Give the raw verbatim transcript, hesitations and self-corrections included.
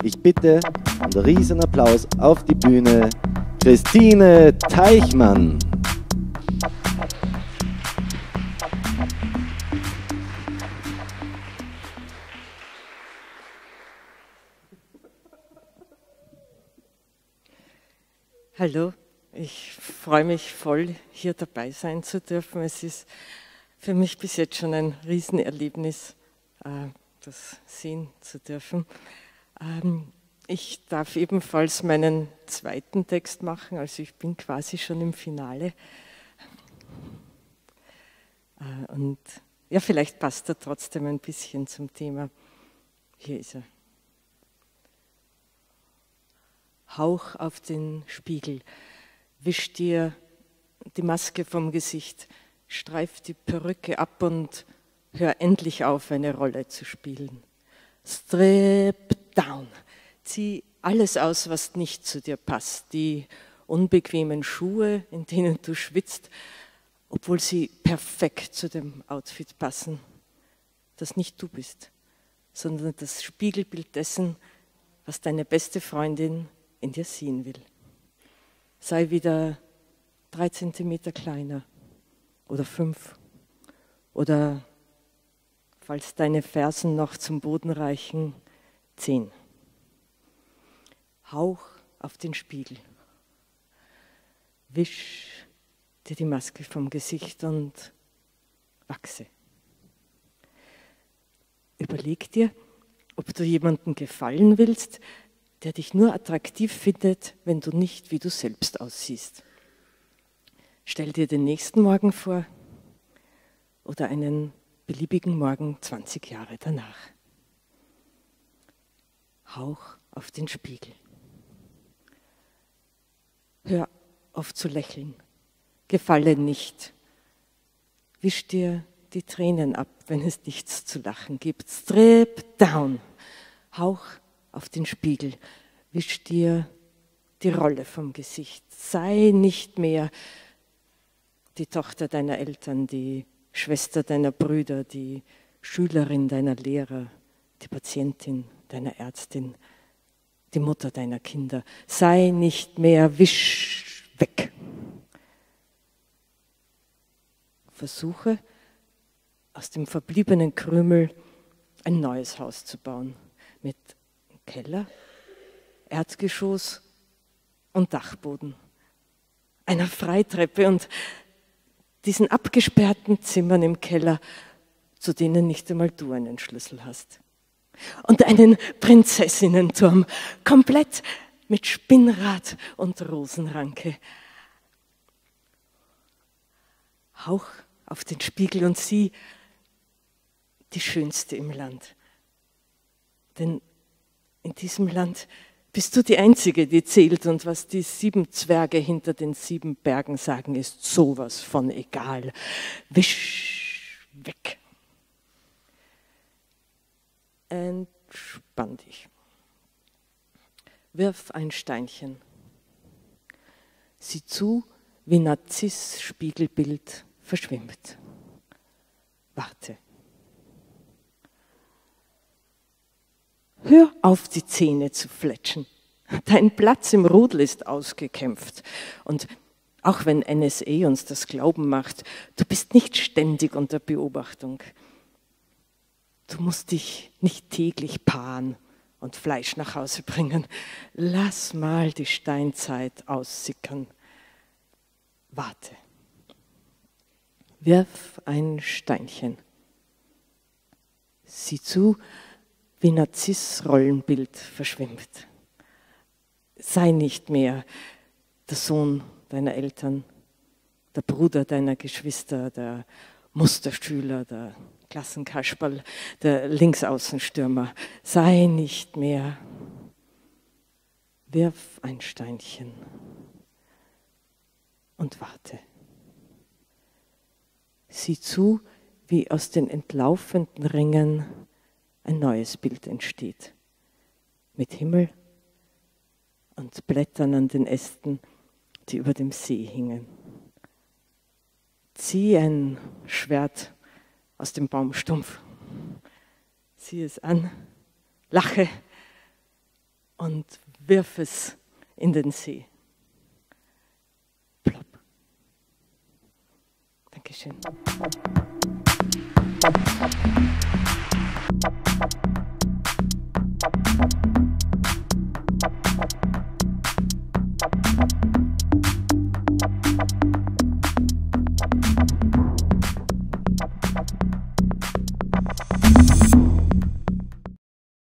Ich bitte um einen riesen Applaus auf die Bühne Christine Teichmann. Hallo, ich freue mich voll, hier dabei sein zu dürfen. Es ist für mich bis jetzt schon ein Riesenerlebnis, das sehen zu dürfen. Ich darf ebenfalls meinen zweiten Text machen, also ich bin quasi schon im Finale. Und ja, vielleicht passt er trotzdem ein bisschen zum Thema. Hier ist er. Hauch auf den Spiegel, wisch dir die Maske vom Gesicht, streif die Perücke ab und hör endlich auf, eine Rolle zu spielen. Strip down, zieh alles aus, was nicht zu dir passt, die unbequemen Schuhe, in denen du schwitzt, obwohl sie perfekt zu dem Outfit passen, das nicht du bist, sondern das Spiegelbild dessen, was deine beste Freundin in dir sehen will. Sei wieder drei Zentimeter kleiner oder fünf oder, falls deine Fersen noch zum Boden reichen, zehn. Hauch auf den Spiegel. Wisch dir die Maske vom Gesicht und wachse. Überleg dir, ob du jemandem gefallen willst, der dich nur attraktiv findet, wenn du nicht wie du selbst aussiehst. Stell dir den nächsten Morgen vor oder einen beliebigen Morgen zwanzig Jahre danach. Hauch auf den Spiegel. Hör auf zu lächeln, gefalle nicht. Wisch dir die Tränen ab, wenn es nichts zu lachen gibt. Strip down. Hauch auf den Spiegel, wisch dir die Rolle vom Gesicht. Sei nicht mehr die Tochter deiner Eltern, die Schwester deiner Brüder, die Schülerin deiner Lehrer, die Patientin deiner Ärztin, die Mutter deiner Kinder. Sei nicht mehr, wisch weg. Versuche, aus dem verbliebenen Krümel ein neues Haus zu bauen, mit Keller, Erdgeschoss und Dachboden, einer Freitreppe und diesen abgesperrten Zimmern im Keller, zu denen nicht einmal du einen Schlüssel hast. Und einen Prinzessinnenturm, komplett mit Spinnrad und Rosenranke. Hauch auf den Spiegel und sieh die Schönste im Land. Denn in diesem Land bist du die Einzige, die zählt, und was die sieben Zwerge hinter den sieben Bergen sagen, ist sowas von egal. Wisch weg. Entspann dich. Wirf ein Steinchen. Sieh zu, wie Narziss Spiegelbild verschwimmt. Warte. Hör auf, die Zähne zu fletschen. Dein Platz im Rudel ist ausgekämpft. Und auch wenn N S A uns das glauben macht, du bist nicht ständig unter Beobachtung. Du musst dich nicht täglich paaren und Fleisch nach Hause bringen. Lass mal die Steinzeit aussickern. Warte. Wirf ein Steinchen. Sieh zu, wie Narziss Rollenbild verschwimmt. Sei nicht mehr der Sohn deiner Eltern, der Bruder deiner Geschwister, der Musterschüler, der Klassenkasperl, der Linksaußenstürmer. Sei nicht mehr. Wirf ein Steinchen und warte. Sieh zu, wie aus den entlaufenden Ringen ein neues Bild entsteht. Mit Himmel und Blättern an den Ästen, die über dem See hingen. Zieh ein Schwert aus dem Baumstumpf. Sieh es an, lache und wirf es in den See. Plopp. Dankeschön.